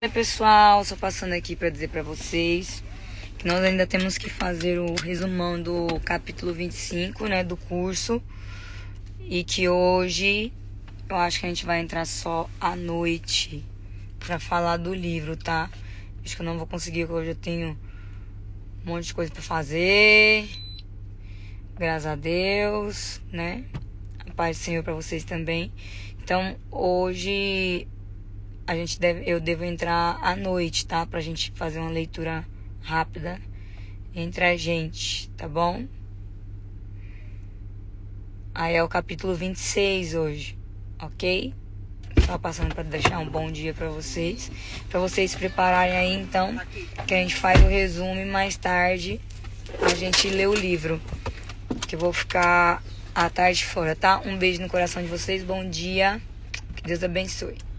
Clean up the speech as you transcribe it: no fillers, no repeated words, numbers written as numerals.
Oi pessoal, só passando aqui para dizer para vocês que nós ainda temos que fazer o resumão do capítulo 25, né, do curso. E que hoje eu acho que a gente vai entrar só à noite para falar do livro, tá? Acho que eu não vou conseguir, porque hoje eu tenho um monte de coisa para fazer. Graças a Deus, né? A paz do Senhor para vocês também. Então, hoje eu devo entrar à noite, tá? Pra gente fazer uma leitura rápida entre a gente, tá bom? Aí é o capítulo 26 hoje, ok? Só passando pra deixar um bom dia pra vocês se prepararem aí, então, que a gente faz o resumo e mais tarde a gente lê o livro, que eu vou ficar à tarde fora, tá? Um beijo no coração de vocês, bom dia, que Deus abençoe.